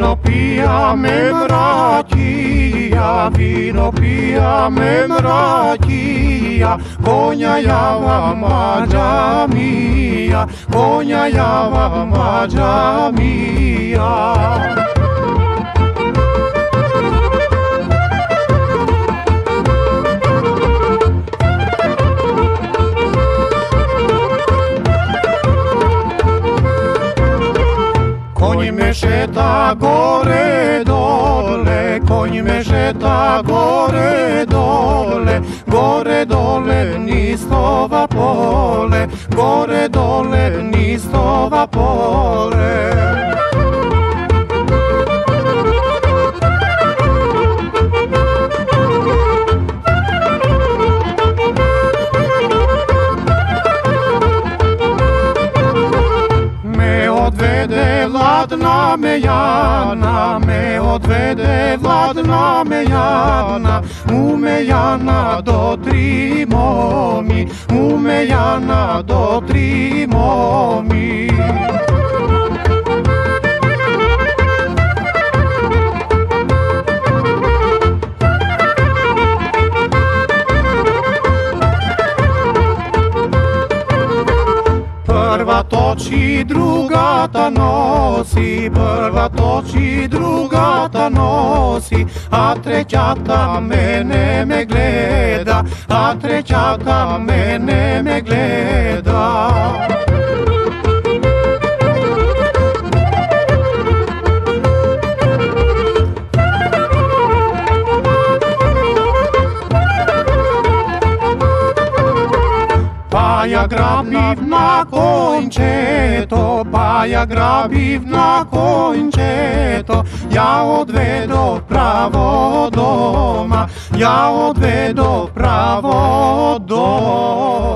Vino pija me mrakija, vino pija me mrakija, konja java mađa mija, konja java mađa mija. Konj me šeta gore dole, konj me šeta gore dole, gore dole nistova pole, gore dole nistova pole. Odvede Vladna Mejana, me odvede Vladna Mejana, u Mejana do tri momi, u Mejana do tri momi. Prva toči, druga ta nosi, prva toči, druga ta nosi, a treća ta mene me gleda, a treća ta mene me gleda. Pa ja grabiv na konjčeto, pa ja grabiv na konjčeto, ja odvedo pravo doma, ja odvedo pravo doma.